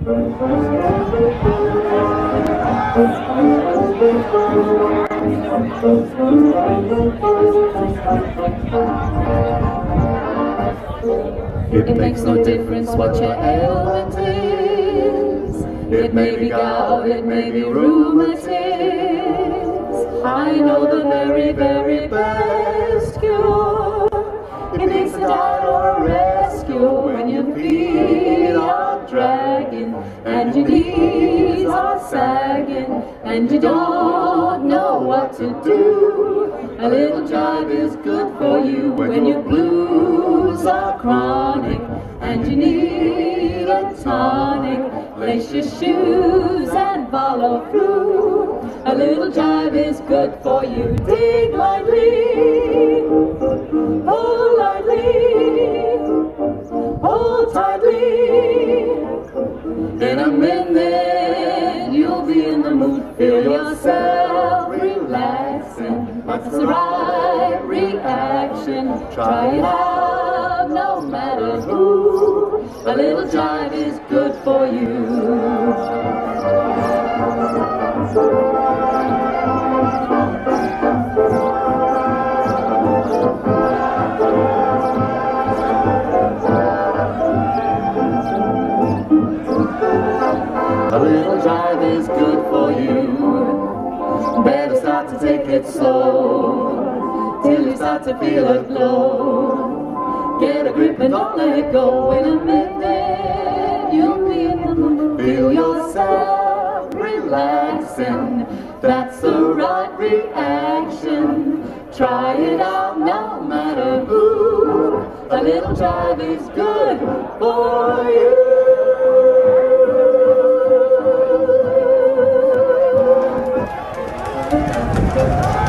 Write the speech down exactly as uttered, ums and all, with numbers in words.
It makes no difference what your ailment is. It may be gout, it may be rheumatism. I know the very, very best cure. It needs a diet or a rescue when your feet are dragging and your knees are sagging and you don't know what to do. A little jive is good for you when your blues are chronic and you need a tonic. Lace your shoes and follow through. A little jive is good for you. Dig lightly, pull lightly, hold tightly. In a minute you'll be in the mood. Feel yourself relaxing. That's the right reaction. Try it out no matter who. A little jive is good for you. A little jive is good for you. Better start to take it slow till you start to feel a glow. Get a grip and don't let it go. In a minute you'll be in the mood. Feel yourself relaxing. That's the right reaction. Try it out no matter who. A little jive is good for you.